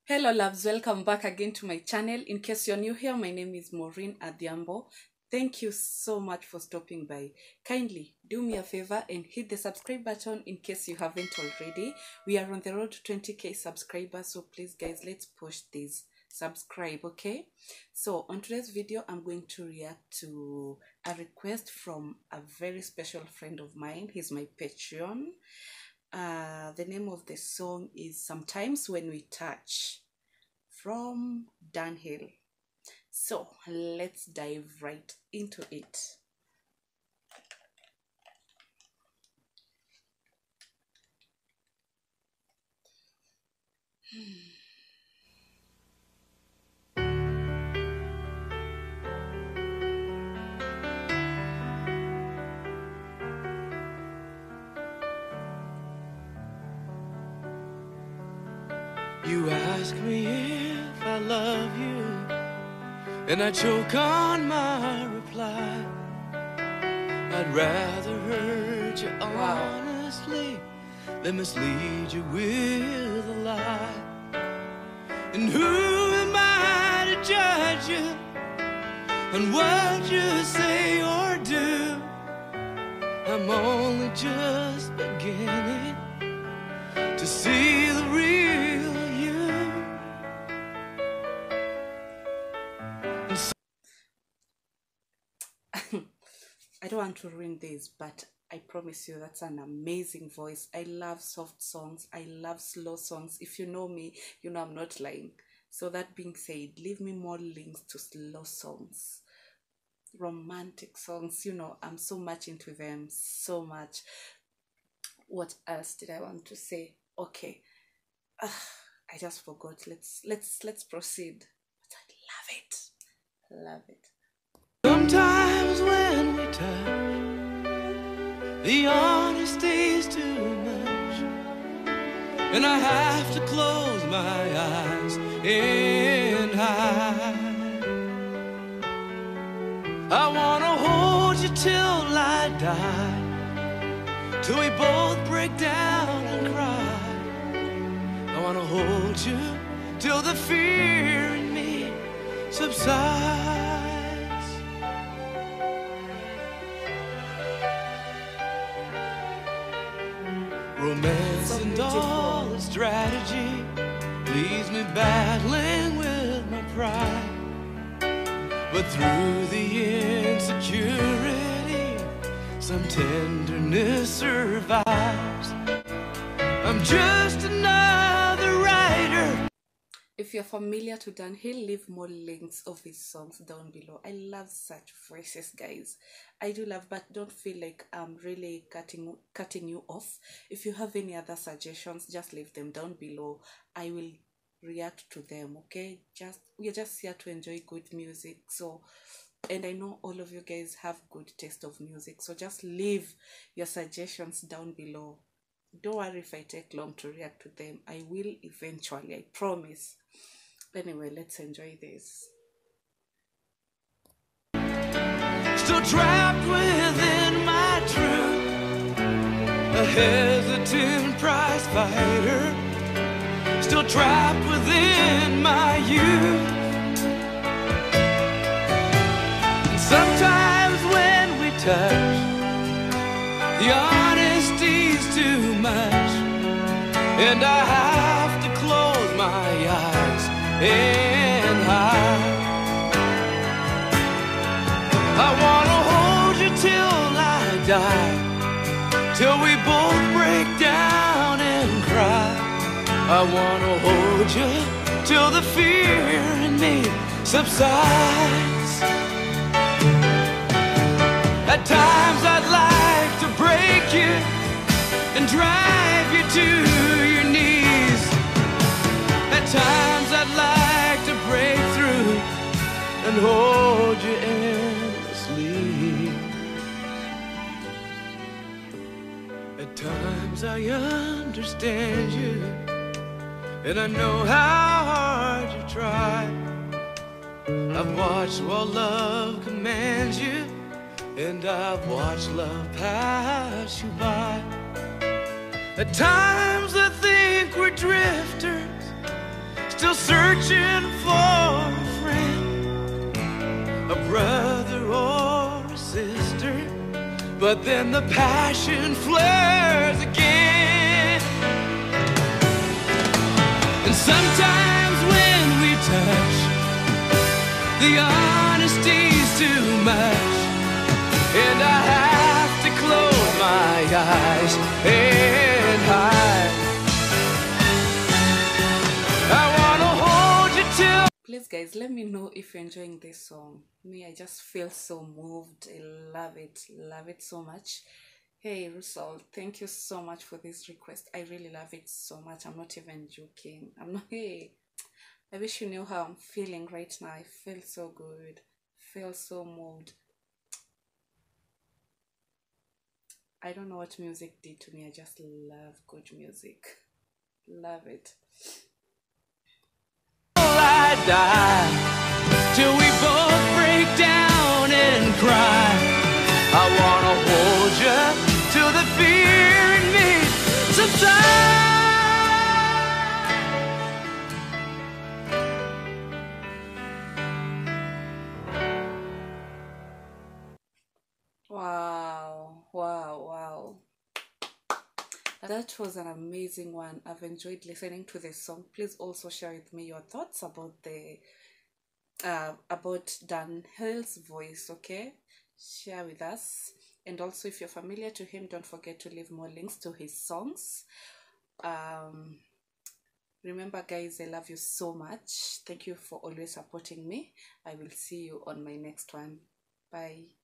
Hello loves, welcome back again to my channel. In case you're new here, my name is Maureen Adhiambo. Thank you so much for stopping by. Kindly do me a favor and hit the subscribe button in case you haven't already. We are on the road to 20k subscribers, so please guys, let's push this. Subscribe, okay? So on today's video, I'm going to react to a request from a very special friend of mine. He's my Patreon. The name of the song is Sometimes When We Touch from Dunhill. So let's dive right into it. You ask me if I love you, and I choke on my reply. I'd rather hurt you honestly than mislead you with a lie. And who am I to judge you on what you say or do? I'm only just beginning to see the real you. I don't want to ruin this, but I promise you that's an amazing voice. I love soft songs. I love slow songs. If you know me, you know I'm not lying. So that being said, leave me more links to slow songs, romantic songs. You know, I'm so much into them, so much. What else did I want to say? Okay, I just forgot. Let's proceed. But I love it. Sometimes when we touch, the honesty's too much, and I have to close my eyes and hide. I wanna hold you till I die, till we both break down and cry. I wanna hold you till the fear in me subsides. Romance and all its strategy leaves me battling with my pride. But through the insecurity, some tenderness survives. I'm just another writer. If you're familiar to Dunhill, leave more links of his songs down below. I love such voices, guys. I do love, but don't feel like I'm really cutting you off. If you have any other suggestions, just leave them down below. I will react to them, okay? We're just here to enjoy good music. So, and I know all of you guys have good taste of music, so just leave your suggestions down below. Don't worry if I take long to react to them. I will eventually, I promise. Anyway, let's enjoy this. Still trapped within my truth, a hesitant prize fighter. Still trapped within my youth. And sometimes when we touch, the honesty's too much, and I have to close my eyes and hide. I wanna hold you till I die, till we both break down and cry. I wanna hold you till the fear in me subsides. At times I'd like to break you and drive you to your knees. At times I'd like to break through and hold you endlessly. At times I understand you, and I know how hard you try. I've watched while love commands you, and I've watched love pass you by. At times I think we're drifters, still searching for a friend, a brother or a sister. But then the passion flares again. And sometimes when we touch, the honesty's too much, and I have to close my eyes and hide. I wanna hold you till. Please guys, let me know if you're enjoying this song. Me, I just feel so moved. I love it so much. Hey Russell, thank you so much for this request. I really love it so much. I'm not even joking. I'm not. Hey, I wish you knew how I'm feeling right now. I feel so good, feel so moved. I don't know what music did to me. I just love good music. Love it. I die till we both break down and cry. I wanna hold you till the fear in me subsides. Wow. That was an amazing one. I've enjoyed listening to this song. Please also share with me your thoughts about the about Dan Hill's voice, okay? Share with us. And also, if you're familiar to him, don't forget to leave more links to his songs. Remember guys, I love you so much. Thank you for always supporting me. I will see you on my next one. Bye.